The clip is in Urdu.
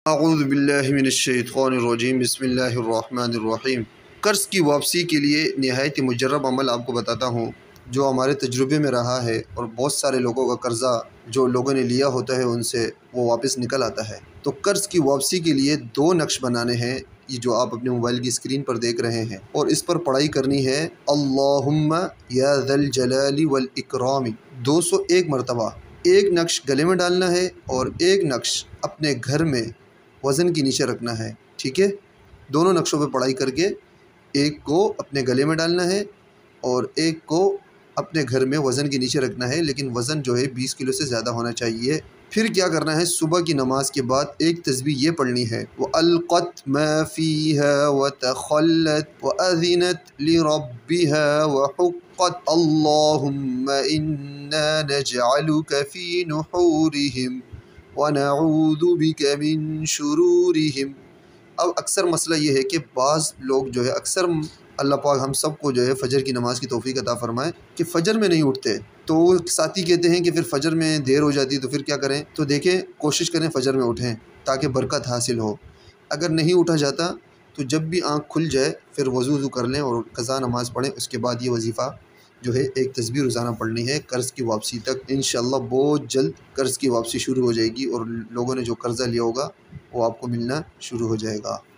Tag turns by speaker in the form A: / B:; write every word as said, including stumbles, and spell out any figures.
A: اعوذ باللہ من الشیطان الرجیم، بسم اللہ الرحمن الرحیم۔ قرض کی واپسی کے لیے نہایت مجرب عمل آپ کو بتاتا ہوں جو ہمارے تجربے میں رہا ہے، اور بہت سارے لوگوں کا قرضہ جو لوگوں نے لیا ہوتا ہے ان سے وہ واپس نکل آتا ہے۔ تو قرض کی واپسی کے لیے دو نقش بنانے ہیں، یہ جو آپ اپنے موبائل کی اسکرین پر دیکھ رہے ہیں، اور اس پر پڑھائی کرنی ہے اللہم یا ذا الجلال والاکرام دو سو ایک مرتبہ۔ ایک نقش گلے میں ڈالنا ہے اور ایک نقش اپنے گھر میں وزن کے نیچے رکھنا ہے، ٹھیک ہے؟ دونوں نقشوں پہ پڑھائی کر کے ایک کو اپنے گلے میں ڈالنا ہے اور ایک کو اپنے گھر میں وزن کے نیچے رکھنا ہے، لیکن وزن جو ہے بیس کلو سے زیادہ ہونا چاہیے۔ پھر کیا کرنا ہے، صبح کی نماز کے بعد ایک تسبیح یہ پڑھنی ہے، وَأَلْقَتْ مَا فِيهَا وَتَخَلَّتْ وَأَذِنَتْ لِرَبِّهَا وَحُقَّتْ اللَّهُمَّ إِنَّا نَجْعَلُكَ فِي نُحُورِهِمْ وَنَعُوذُ بِكَ مِن شُرُورِهِمْ۔ اب اکثر مسئلہ یہ ہے کہ بعض لوگ جو ہے اکثر اللہ پاک ہم سب کو جو ہے فجر کی نماز کی توفیق عطا فرمائے کہ فجر میں نہیں اٹھتے، تو ساتھی کہتے ہیں کہ پھر فجر میں دیر ہو جاتی ہے تو پھر کیا کریں؟ تو دیکھیں، کوشش کریں فجر میں اٹھیں تاکہ برکت حاصل ہو۔ اگر نہیں اٹھا جاتا تو جب بھی آنکھ کھل جائے پھر وضو وضو کر لیں اور قضا نماز پڑھیں، اس کے بعد یہ وظیفہ جو ہے ایک تسبیح روزانہ پڑھنی ہے قرض کی واپسی تک۔ انشاءاللہ بہت جلد قرض کی واپسی شروع ہو جائے گی اور لوگوں نے جو قرضہ لیا ہوگا وہ آپ کو ملنا شروع ہو جائے گا۔